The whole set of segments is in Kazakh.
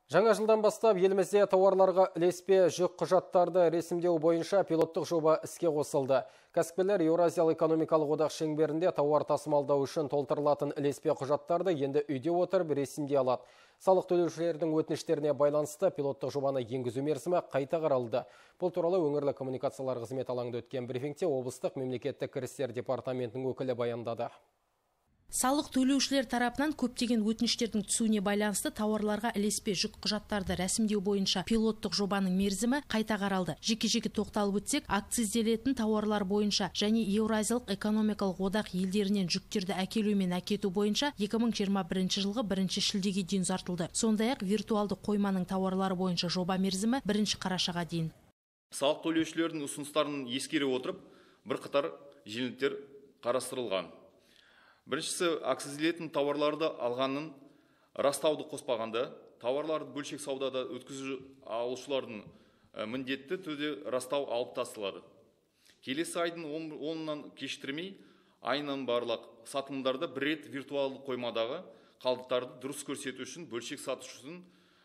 Жаңа жылдан бастап елімізде тауарларға ілеспе жүк құжаттарды ресімдеу бойынша пилоттық жоба іске қосылды. Кәсіпкерлер Еуразиялық экономикалық одақ шеңберінде тауар тасымалдау үшін толтырылатын ілеспе құжаттарды енді үйде отырып ресімдей алады. Салық төлеушілердің өтініштеріне байланысты пилоттық жобаны енгізу мерзімі қайта қаралды. Бұл туралы өңірлік коммуникациялар қызметі алаңында өткен брифингте облыстық мемлекеттік кірістер департаментінің өкілі баяндады. Салық төлеушілер тарапынан көптеген өтініштердің түсуіне байланысты тауарларға ілеспе жүк құжаттарды рәсімдеу бойынша пилоттық жобаның мерзімі қайта қаралды. Жеке-жеке тоқталып өтсек, акцизделетін тауарлар бойынша және Еуразиялық экономикалық одақ елдерінен жүктерді әкелу мен әкету бойынша 2021 жылғы 1 шілдеге дейін ұзартылды. Сондай-ақ виртуалды қойманың тауарлары бойынша жоба мерзімі 1 қарашаға дейін. Салық төлеушілердің ұсыныстарын ескере отырып, бірқатар жеңілдіктер қарастырылған. Біріншісі, акцизделетін тауарларды алғанын растауды қоспағанда, тауарларды бөлшек саудада өткізу алушылардың міндетті түрде растау алып тасталады. Келесі айдың 10-нан кешіктірмей, айынан барлық сатылымдарда бір рет виртуалды қоймадағы қалдықтарды дұрыс көрсету үшін бөлшек сатушының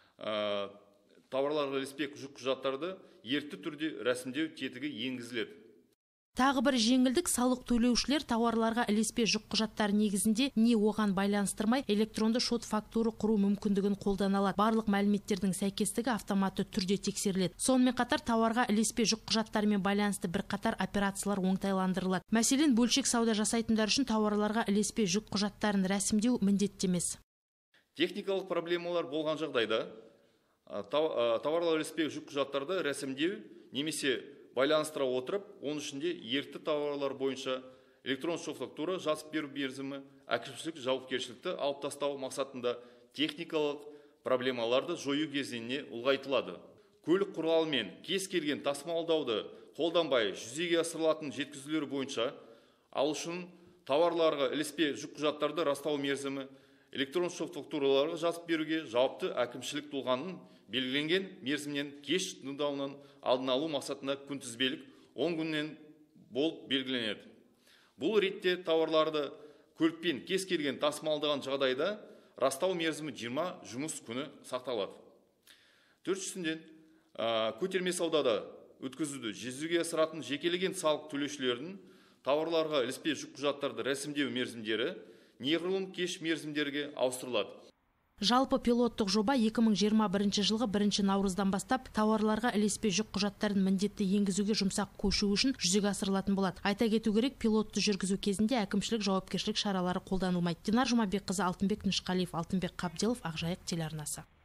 тауарларға ілеспе жүк құжаттарды ерікті түрде рәсімдеу тетігі енгізіледі. Тағы бір жеңілдік, салық төлеушілер тауарларға ілеспе жүк құжаттары негізінде не оған байланыстырмай электронды шот фактура құру мүмкіндігін қолдана алады. Барлық мәліметтердің сәйкестігі автоматты түрде тексеріледі. Сонымен қатар тауарға ілеспе жүк құжаттарымен байланысты бірқатар операциялар оңтайландырылады. Мәселен, бөлшек сауда жасайтындар үшін тауарларға ілеспе жүк құжаттарын рәсімдеу міндетті емес. Техникалық проблемалар болған жағдайда тауарларға ілеспе жүк құжаттарды рәсімдеу немесе байланыстыра отырып, оның ішінде ерікті тауарлар бойынша электрон шот фактура жазып беру мерзімі, әкімшілік жауапкершілікті алып тастау мақсатында техникалық проблемаларды жою кезеңіне ұлғайтылады. Көлік құралымен кез келген тасымалдауды қолданбай жүзеге асырылатын жеткізулер бойынша алушының тауарларға ілеспе жүк құжаттарды растау мерзімі, электрон шот фактураларға жазып беруге жауапты әкімшілік тұлғаның белгіленген мерзімнен кеш туындауынан алдын алу мақсатында күнтізбелік 10 күннен болып белгіленеді. Бұл ретте тауарларды көлікпен кез келген тасымалдаған жағдайда растау мерзімі 20 жұмыс күні сақталады. Төртіншіден, көтерме саудада өткізуді жүзеге асыратын жекелеген салық төлеушілердің тауарларға ілеспе жүк құжаттарды рәсімдеу мерзімдері неғұрлым кеш мерзімдерге ауыстырылады. Жалпы пилоттық жоба 2021 жылғы 1 наурыздан бастап тауарларға ілеспе жүк құжаттарын міндетті енгізуге жұмсақ көшу үшін жүзеге асырылатын болады. Айта кету керек, пилотты жүргізу кезінде әкімшілік жауапкершілік шаралары қолданылмайды. Динар Жұмабекқызы, Алтынбек Нышқалиев, Алтынбек Қабделов, Ақжайық телеарнасы.